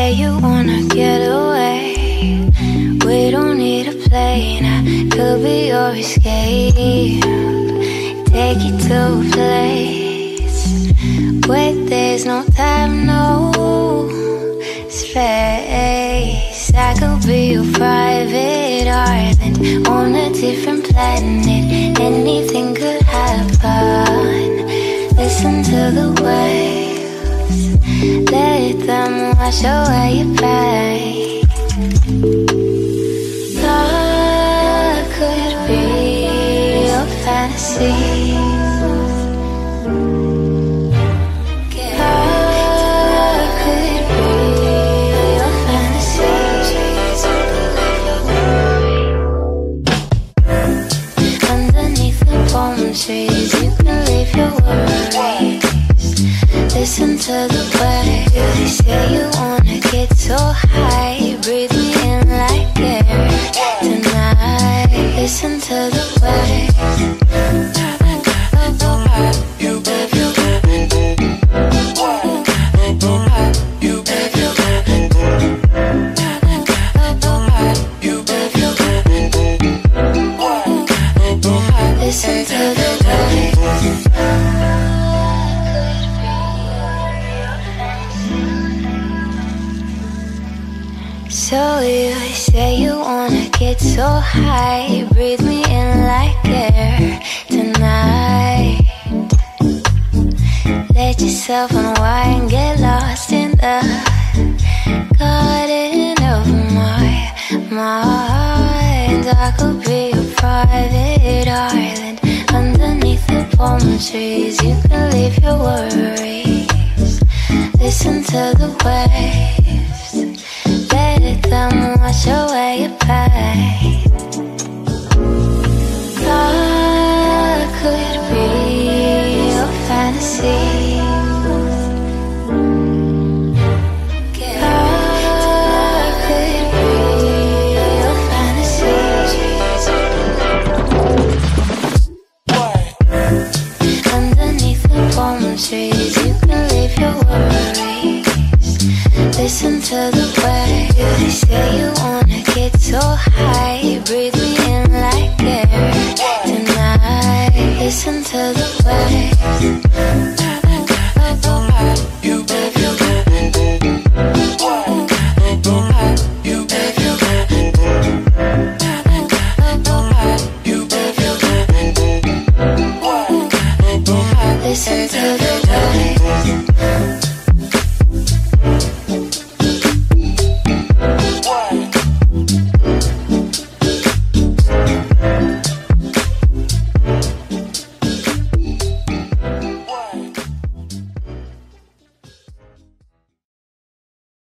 say you wanna get away. We don't need a plane, I could be your escape. Take you to a place where there's no time, no space. I could be your private island on a different planet. Anything could happen. Listen to the waves, let them wash away your pain. Love could be your fantasy. Trees, you can leave your worries. Listen to the waves. They say you wanna get so high. Breathe me in like air tonight. Listen to the waves. Listen to the So you say you wanna get so high. Breathe me in like air tonight. Let yourself unwind, get lost in the garden of my mind. I could be your private island underneath the palm trees. You can leave your worries. Listen to the waves, let them wash away your pain. Love could be your fantasy. Trees, you can leave your worries. Listen to the waves. They say you wanna get so high. Breathe me in like air tonight. Listen to the waves. Listen to